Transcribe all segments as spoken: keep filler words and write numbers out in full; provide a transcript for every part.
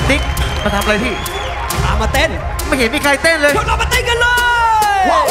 ติ๊กมาทำอะไรพี่มาเต้นไม่เห็นมีใครเต้นเลยพวกเรามาเต้นกันเลยอ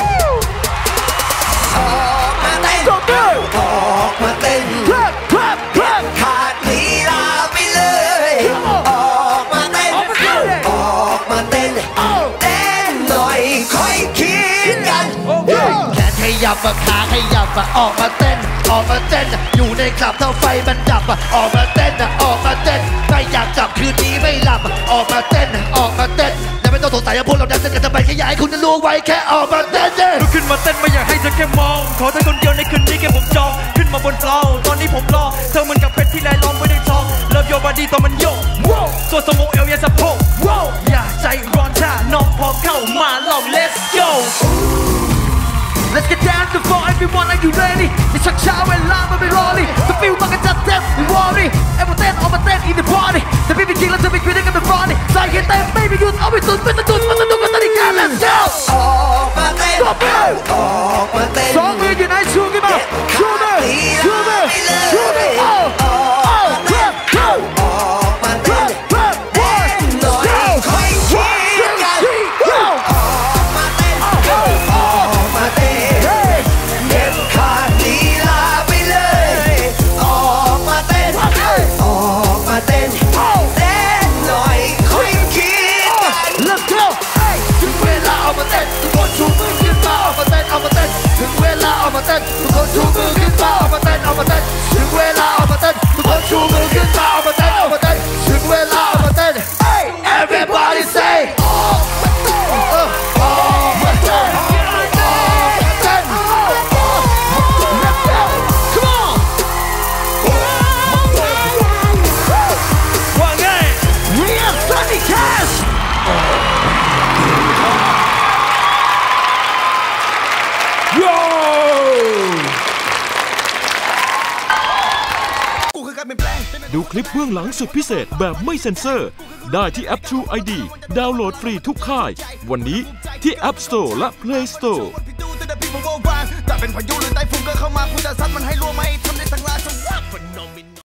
อกมาเต้นออกมาเต้นขาดลีลาไปเลยออกมาเต้นออกมาเต้นเต้นหน่อยค่อยคิดกันแขนขยับขาขยับออกมาเต้นออกมาเต้นอยู่ในคลับเท่าไฟมันดับออกมาเต้นออกมาเต้นไม่อยากจับคืนนี้ไม่หลับออกมาเต้นออกมาเต้นและไม่ต้องสงสัยว่าพวกเราแดนซ์กันทำไมแค่อยากให้คุณรู้ไว้แค่ออกมาเต้นลุกขึ้นมาเต้นไม่อยากให้เธอแค่มองขอเธอคนเดียวในคืนนี้แค่ผมจองขึ้นมาบนฟลอร์ตอนนี้ผมรอเธอเหมือนกับเป็ดที่ไล่ล้อมไว้ในท้องเลิฟโยบอดี้ตอนมันโยกส่วนสมองเอวยันสะโพกอย่าใจร้อนถ้าน้องพอเข้ามาลอง let's go Let's get down to floor everyone are you ready ในชักช้าเวลามันไม่รอเลยจะฟิลมันก็จัดเต็มไม่วอรี่เอ็มเต้นออกมาเต้น in the party แต่พี่เป็นจริงแล้วเธอไม่คิดได้กันเป็นฟอนนี่ใจแค่เต้นไม่มีหยุดเอาไปสุดไม่สะดุดมันสะดุดกันตอนนี้กัน Let's go ออกมาเต้นออกมาเต้นสองมืออยู่ไหนชูขึ้นมาชูมือชูมือชูมือออกมาเต้นเต้นหน่อยค่อยคิดกันออกมาเต้นออกมาเต้นเก็บขาดลีลาไปเลยออกมาเต้นออกมาเต้นเต้นหน่อยค่อยคิดกัน Let's go ถึงเวลาออกมาเต้นทุกคนชูมือขึ้นมาออกมาเต้นออกมาเต้นถึงเวลาออกมาเต้นทุกคนชูมือขึ้นมาออกมาเต้นออกมาเต้นถึงเวลาออกมาเต้นทุกคนชูมือขึ้นมาออกมาเต้นออกมาเต้นถึงเวลาออกมาเต้น Everybody say ออกมาเต้นออกมาเต้นดูคลิปเบื้องหลังสุดพิเศษแบบไม่เซ็นเซอร์ได้ที่แอป True ไอ ดี ดาวน์โหลดฟรีทุกค่ายวันนี้ที่ App Store และ Play Store แต่เป็นพายุหรือไต้ฝุ่นก็เข้ามาคุณจะซัดมันให้รัวไม่ทำได้ทั้งราชวงศ์